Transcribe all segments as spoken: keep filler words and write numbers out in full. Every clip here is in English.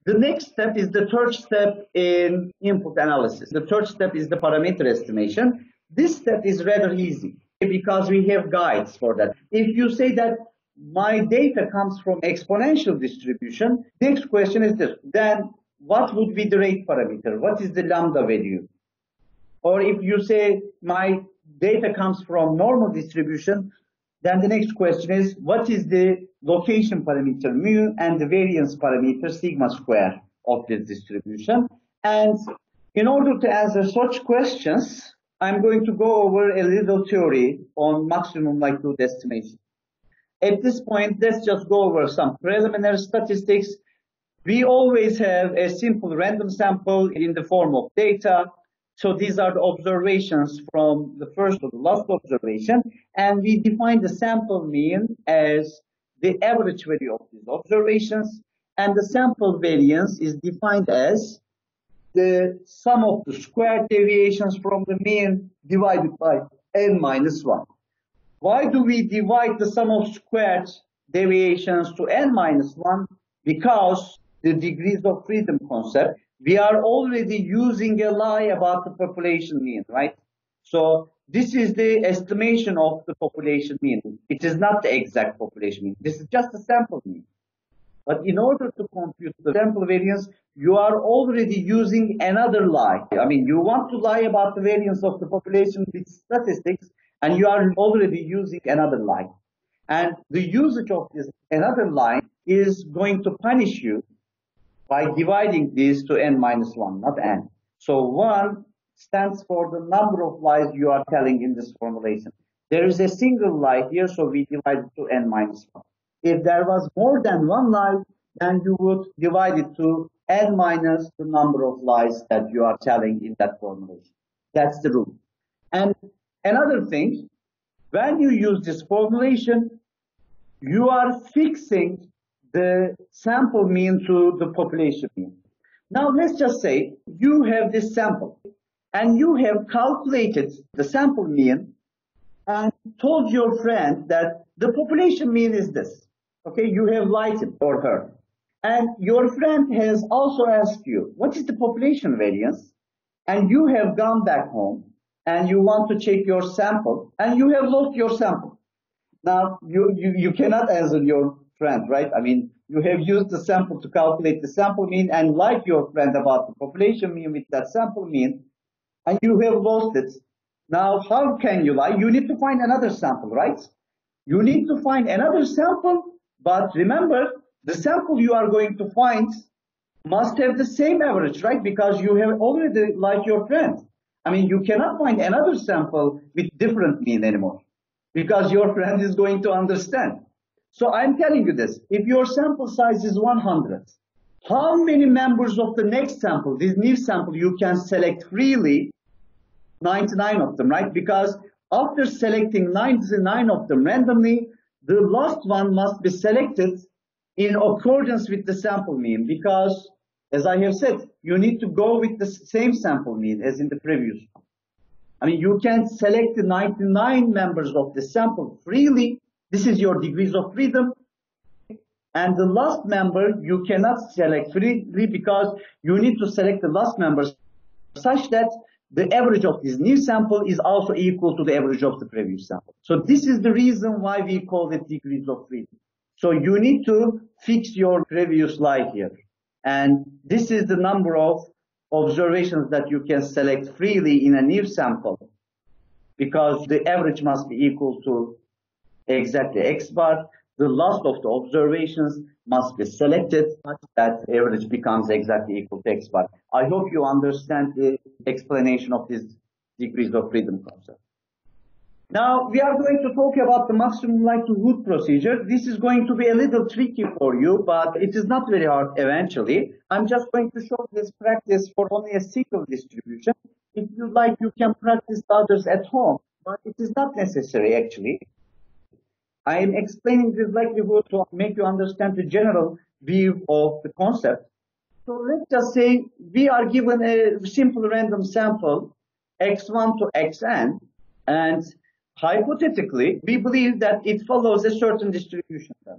The next step is the third step in input analysis. The third step is the parameter estimation. This step is rather easy because we have guides for that. If you say that my data comes from exponential distribution, next question is this: then what would be the rate parameter? What is the lambda value? Or if you say my data comes from normal distribution, then the next question is, what is the location parameter mu and the variance parameter sigma square of this distribution? And in order to answer such questions, I'm going to go over a little theory on maximum likelihood estimation. At this point, let's just go over some preliminary statistics. We always have a simple random sample in the form of data. So these are the observations from the first to the last observation. And we define the sample mean as the average value of these observations. And the sample variance is defined as the sum of the squared deviations from the mean divided by n minus one. Why do we divide the sum of squared deviations to n minus one? Because the degrees of freedom concept, we are already using a lie about the population mean, right? So this is the estimation of the population mean. It is not the exact population mean. This is just a sample mean. But in order to compute the sample variance, you are already using another lie. I mean, you want to lie about the variance of the population with statistics, and you are already using another lie. And the usage of this another line is going to punish you by dividing this to n minus one, not n. So one stands for the number of lies you are telling in this formulation. There is a single lie here, so we divide it to n minus one. If there was more than one lie, then you would divide it to n minus the number of lies that you are telling in that formulation. That's the rule. And another thing, when you use this formulation, you are fixing the sample mean to the population mean. Now let's just say you have this sample and you have calculated the sample mean and told your friend that the population mean is this. Okay, you have lied him or her. And your friend has also asked you, what is the population variance? And you have gone back home and you want to check your sample and you have lost your sample. Now you, you, you cannot answer your friend, right? I mean, you have used the sample to calculate the sample mean and lied your friend about the population mean with that sample mean, and you have lost it. Now, how can you lie? You need to find another sample, right? You need to find another sample, but remember, the sample you are going to find must have the same average, right? Because you have already lied your friend. I mean, you cannot find another sample with different mean anymore because your friend is going to understand. So I'm telling you this, if your sample size is one hundred, how many members of the next sample, this new sample, you can select freely? ninety-nine of them, right? Because after selecting ninety-nine of them randomly, the last one must be selected in accordance with the sample mean, because as I have said, you need to go with the same sample mean as in the previous one. I mean, you can select the ninety-nine members of the sample freely. This is your degrees of freedom. And the last member, you cannot select freely because you need to select the last members such that the average of this new sample is also equal to the average of the previous sample. So this is the reason why we call it degrees of freedom. So you need to fix your previous lie here. And this is the number of observations that you can select freely in a new sample, because the average must be equal to exactly X bar. The last of the observations must be selected such that average becomes exactly equal to X bar. I hope you understand the explanation of this degrees of freedom concept. Now we are going to talk about the maximum likelihood procedure. This is going to be a little tricky for you, but it is not very hard eventually. I'm just going to show this practice for only a single distribution. If you like, you can practice the others at home, but it is not necessary actually. I am explaining this likelihood to make you understand the general view of the concept. So let's just say we are given a simple random sample, x one to xn, and hypothetically, we believe that it follows a certain distribution.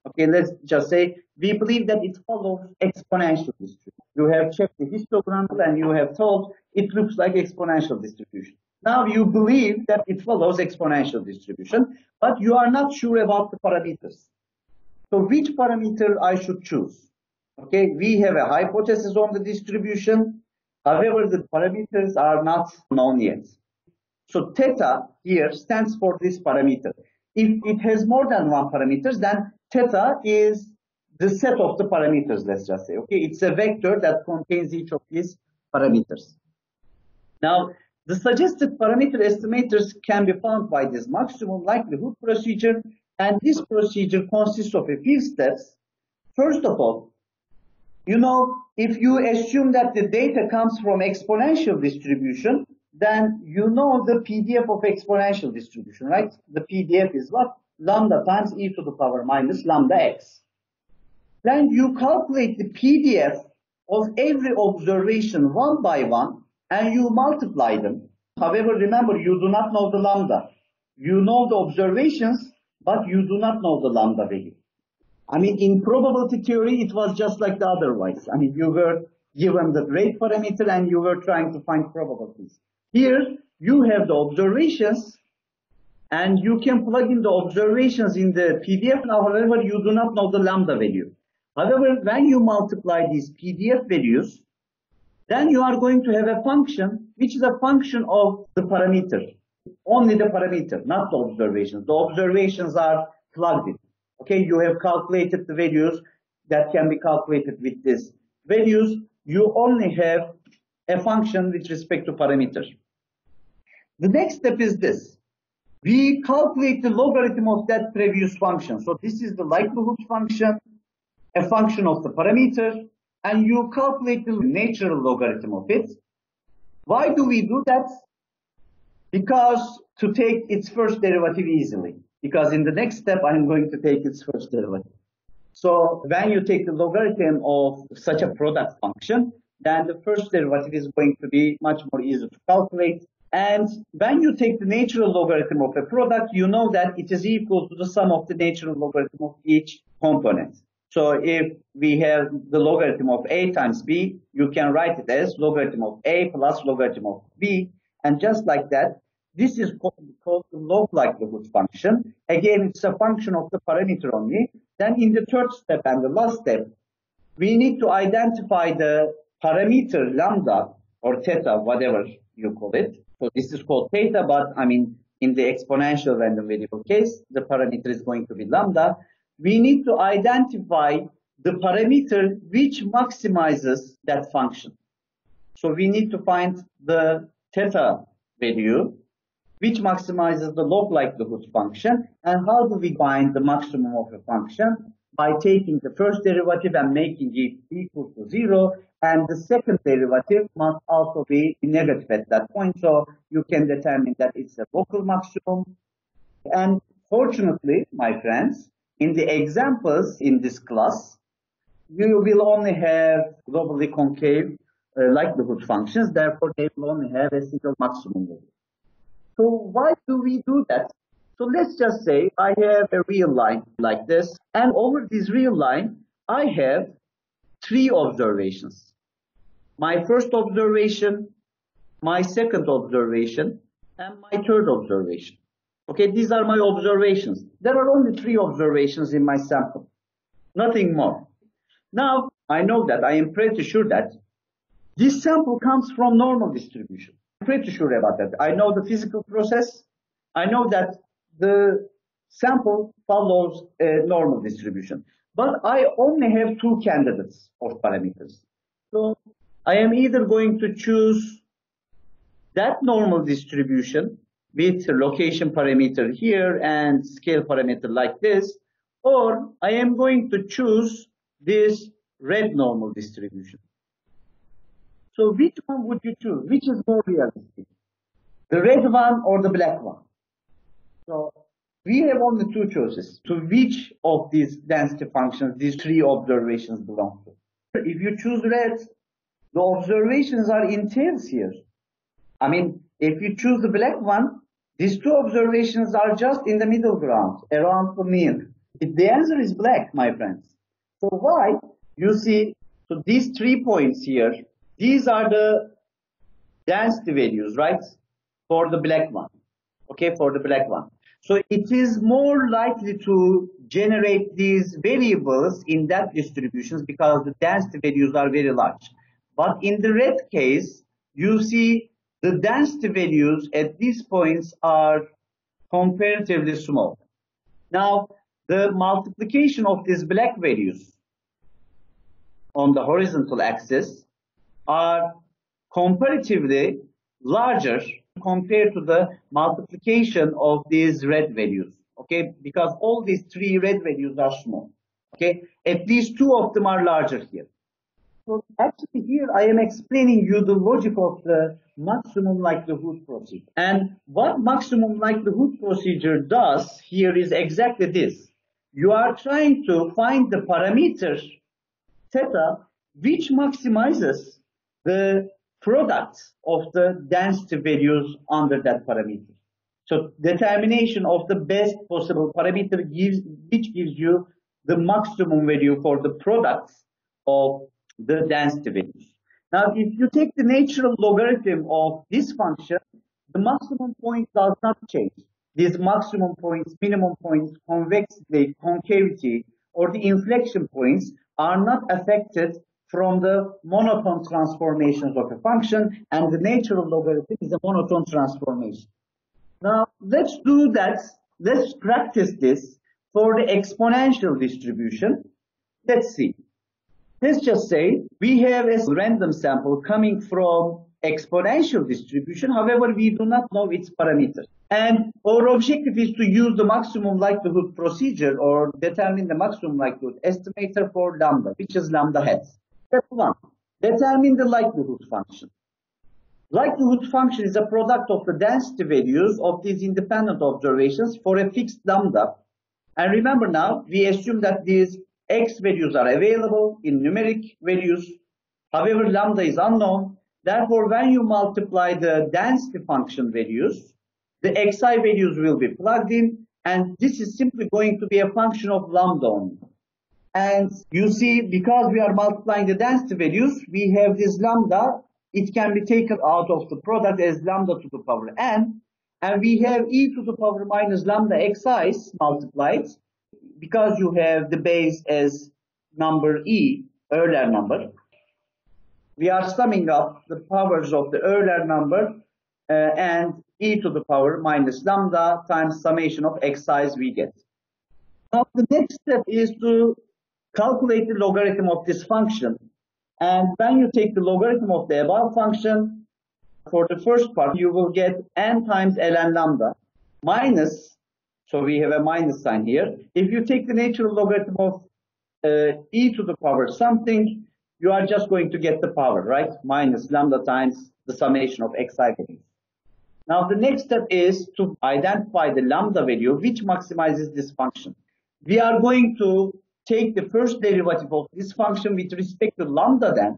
Okay, let's just say we believe that it follows exponential distribution. You have checked the histogram and you have told it looks like exponential distribution. Now you believe that it follows exponential distribution, but you are not sure about the parameters. So which parameter I should choose? Okay, we have a hypothesis on the distribution. However, the parameters are not known yet. So theta here stands for this parameter. If it has more than one parameters, then theta is the set of the parameters, let's just say. Okay, it's a vector that contains each of these parameters. Now, the suggested parameter estimators can be found by this maximum likelihood procedure, and this procedure consists of a few steps. First of all, you know, if you assume that the data comes from exponential distribution, then you know the P D F of exponential distribution, right? The P D F is what? Lambda times e to the power minus lambda x. Then you calculate the P D F of every observation one by one, and you multiply them. However, remember, you do not know the lambda. You know the observations, but you do not know the lambda value. I mean, in probability theory, it was just like the otherwise. I mean, you were given the rate parameter and you were trying to find probabilities. Here, you have the observations, and you can plug in the observations in the P D F. Now, however, you do not know the lambda value. However, when you multiply these P D F values, then you are going to have a function, which is a function of the parameter. Only the parameter, not the observations. The observations are plugged in. Okay, you have calculated the values that can be calculated with these values. You only have a function with respect to parameter. The next step is this. We calculate the logarithm of that previous function. So this is the likelihood function, a function of the parameter, and you calculate the natural logarithm of it. Why do we do that? Because to take its first derivative easily. Because in the next step, I'm going to take its first derivative. So when you take the logarithm of such a product function, then the first derivative is going to be much more easy to calculate. And when you take the natural logarithm of a product, you know that it is equal to the sum of the natural logarithm of each component. So if we have the logarithm of a times b, you can write it as logarithm of a plus logarithm of b. And just like that, this is called the log likelihood function. Again, it's a function of the parameter only. Then in the third step and the last step, we need to identify the parameter lambda or theta, whatever you call it. So this is called theta, but I mean, in the exponential random variable case, the parameter is going to be lambda. We need to identify the parameter which maximizes that function. So we need to find the theta value which maximizes the log likelihood function. And how do we find the maximum of a function? By taking the first derivative and making it equal to zero, and the second derivative must also be negative at that point, so you can determine that it's a local maximum. And fortunately, my friends, in the examples in this class, you will only have globally concave uh, likelihood functions, therefore they will only have a single maximum value. So why do we do that? So let's just say I have a real line like this, and over this real line, I have three observations. My first observation, my second observation, and my third observation. Okay, these are my observations. There are only three observations in my sample, nothing more. Now, I know that, I am pretty sure that this sample comes from normal distribution. I'm pretty sure about that. I know the physical process. I know that the sample follows a normal distribution. But I only have two candidates of parameters. So I am either going to choose that normal distribution with location parameter here and scale parameter like this, or I am going to choose this red normal distribution. So which one would you choose? Which is more realistic? The red one or the black one? So we have only two choices. To which of these density functions these three observations belong to? If you choose red, the observations are in tails here. I mean, if you choose the black one, these two observations are just in the middle ground, around the mean. The answer is black, my friends. So why? You see, so these three points here, these are the density values, right? For the black one. Okay, for the black one. So it is more likely to generate these variables in that distributions because the density values are very large. But in the red case, you see the density values at these points are comparatively small. Now, the multiplication of these black values on the horizontal axis are comparatively larger compared to the multiplication of these red values, okay? Because all these three red values are small, okay? At least two of them are larger here. So actually here I am explaining you the logic of the maximum likelihood procedure. And what maximum likelihood procedure does here is exactly this. You are trying to find the parameter theta which maximizes the product of the density values under that parameter. So determination of the best possible parameter gives, which gives you the maximum value for the products of the density values. Now, if you take the natural logarithm of this function, the maximum point does not change. These maximum points, minimum points, convexity, concavity, or the inflection points are not affected from the monotone transformations of a function, and the natural logarithm is a monotone transformation. Now, let's do that. Let's practice this for the exponential distribution. Let's see. Let's just say we have a random sample coming from exponential distribution. However, we do not know its parameter. And our objective is to use the maximum likelihood procedure or determine the maximum likelihood estimator for lambda, which is lambda hat. Step one, determine the likelihood function. Likelihood function is a product of the density values of these independent observations for a fixed lambda. And remember now, we assume that these x values are available in numeric values. However, lambda is unknown. Therefore, when you multiply the density function values, the xi values will be plugged in, and this is simply going to be a function of lambda only. And you see, because we are multiplying the density values, we have this lambda. It can be taken out of the product as lambda to the power n, and we have e to the power minus lambda xi's multiplied. Because you have the base as number e, Euler number, we are summing up the powers of the Euler number uh, and e to the power minus lambda times summation of xi's we get. Now the next step is to calculate the logarithm of this function. And when you take the logarithm of the above function, for the first part, you will get n times ln lambda minus, so we have a minus sign here. If you take the natural logarithm of uh, e to the power something, you are just going to get the power, right? Minus lambda times the summation of xi values. Now the next step is to identify the lambda value which maximizes this function. We are going to take the first derivative of this function with respect to lambda then.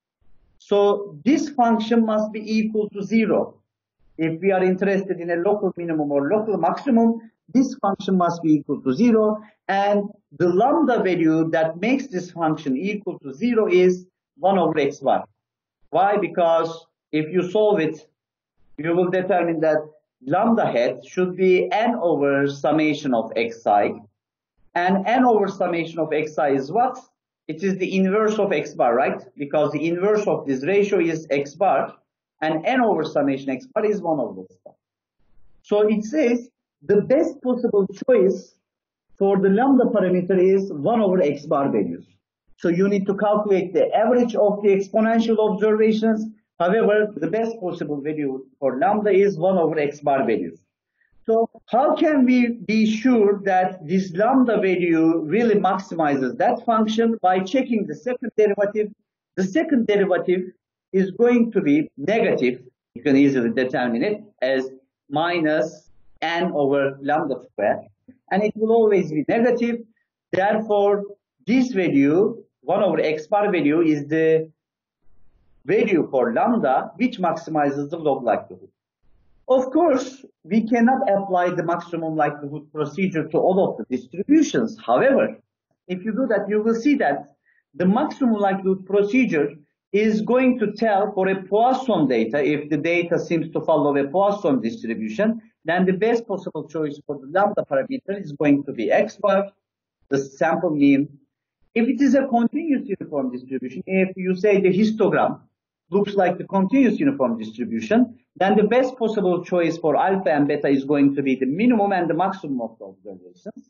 So this function must be equal to zero. If we are interested in a local minimum or local maximum, this function must be equal to zero, and the lambda value that makes this function equal to zero is one over x bar. Why? Because if you solve it, you will determine that lambda hat should be n over summation of xi, and n over summation of xi is what? It is the inverse of x bar, right? Because the inverse of this ratio is x bar, and n over summation x bar is one over x bar. So it says the best possible choice for the lambda parameter is one over x bar values. So you need to calculate the average of the exponential observations. However, the best possible value for lambda is one over x bar values. So how can we be sure that this lambda value really maximizes that function? By checking the second derivative. The second derivative is going to be negative. You can easily determine it as minus n over lambda square, and it will always be negative. Therefore, this value, one over x bar value, is the value for lambda which maximizes the log likelihood. Of course, we cannot apply the maximum likelihood procedure to all of the distributions. However, if you do that, you will see that the maximum likelihood procedure is going to tell for a Poisson data, if the data seems to follow a Poisson distribution, then the best possible choice for the lambda parameter is going to be X bar, the sample mean. If it is a continuous uniform distribution, if you say the histogram looks like the continuous uniform distribution, then the best possible choice for alpha and beta is going to be the minimum and the maximum of the observations.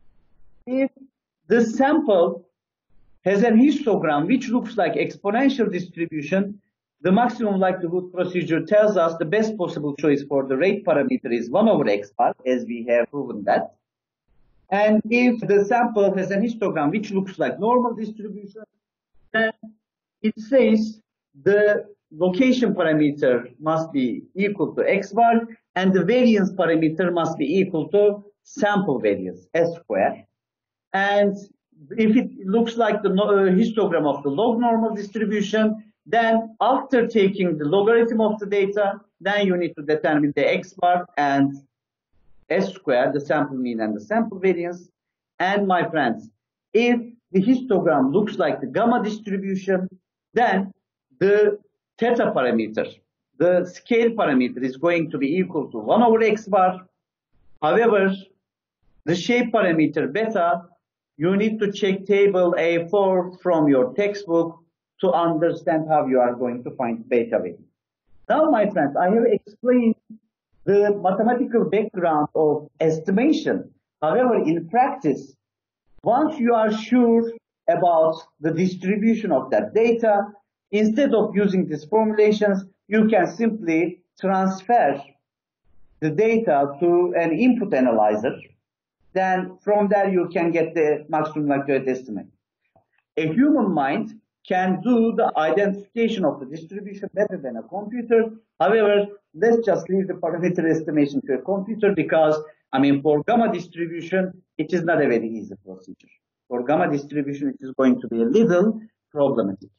If the sample has a histogram which looks like exponential distribution, the maximum likelihood procedure tells us the best possible choice for the rate parameter is one over X bar, as we have proven that. And if the sample has a histogram which looks like normal distribution, then it says the location parameter must be equal to X bar, and the variance parameter must be equal to sample variance, S square. And if it looks like the histogram of the log normal distribution, then after taking the logarithm of the data, then you need to determine the X bar and S square, the sample mean and the sample variance. And my friends, if the histogram looks like the gamma distribution, then the theta parameter, the scale parameter, is going to be equal to one over X bar. However, the shape parameter beta, you need to check table A four from your textbook to understand how you are going to find beta value. Now, my friends, I have explained the mathematical background of estimation. However, in practice, once you are sure about the distribution of that data, instead of using these formulations, you can simply transfer the data to an input analyzer. Then from there you can get the maximum likelihood estimate. A human mind can do the identification of the distribution better than a computer. However, let's just leave the parameter estimation to a computer because, I mean, for gamma distribution, it is not a very easy procedure. For gamma distribution, it is going to be a little problematic.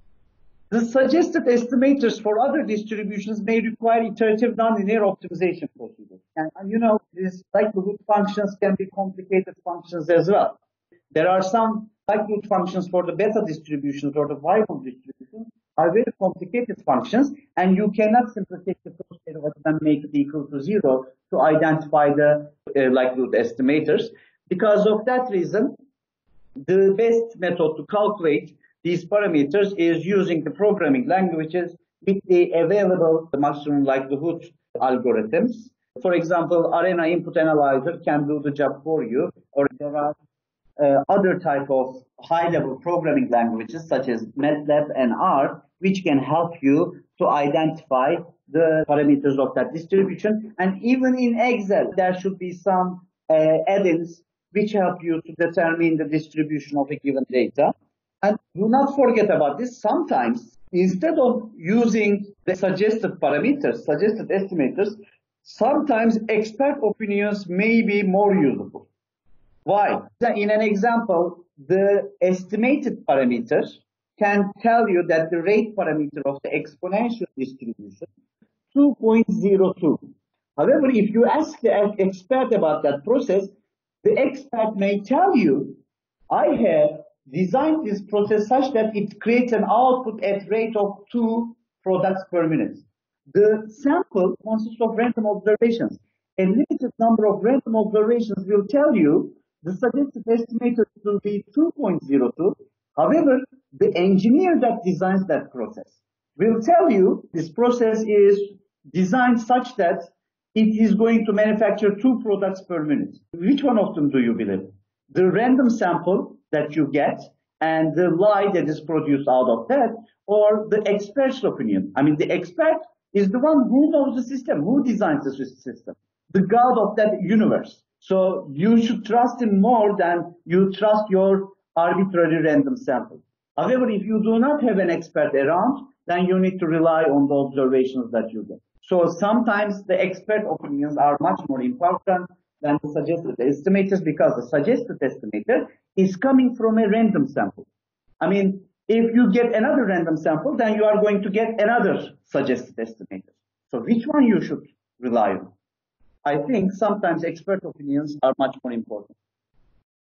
The suggested estimators for other distributions may require iterative nonlinear optimization procedures. And, and you know, these likelihood functions can be complicated functions as well. There are some likelihood functions for the beta distributions or the Weibull distributions are very complicated functions, and you cannot simply take the first derivative and make it equal to zero to identify the uh, likelihood estimators. Because of that reason, the best method to calculate these parameters is using the programming languages with the available maximum likelihood algorithms. For example, Arena Input Analyzer can do the job for you, or there are uh, other type of high-level programming languages such as MATLAB and R, which can help you to identify the parameters of that distribution. And even in Excel, there should be some uh, add-ins which help you to determine the distribution of a given data. And do not forget about this. Sometimes, instead of using the suggested parameters, suggested estimators, sometimes expert opinions may be more useful. Why? In an example, the estimated parameter can tell you that the rate parameter of the exponential distribution is two point zero two. However, if you ask the expert about that process, the expert may tell you, I have designed this process such that it creates an output at rate of two products per minute. The sample consists of random observations. A limited number of random observations will tell you the suggested estimator will be two point zero two. However, the engineer that designs that process will tell you this process is designed such that it is going to manufacture two products per minute. Which one of them do you believe? The random sample that you get and the lie that is produced out of that, or the expert's opinion? I mean, the expert is the one who knows the system, who designs the system, the God of that universe. So you should trust him more than you trust your arbitrary random sample. However, if you do not have an expert around, then you need to rely on the observations that you get. So sometimes the expert opinions are much more important than the suggested estimators, because the suggested estimator is coming from a random sample. I mean, if you get another random sample, then you are going to get another suggested estimator. So which one you should rely on. I think sometimes expert opinions are much more important.